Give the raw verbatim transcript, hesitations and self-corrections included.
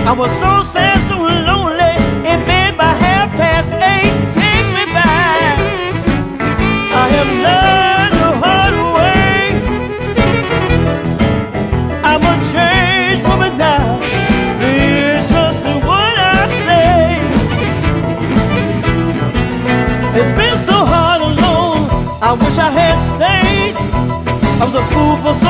I was so sad, so lonely, in bed by half past eight. Take me back, I have learned the hard way. I'm a changed woman now, please trust in what I say. It's been so hard alone, I wish I had stayed. I was a fool for so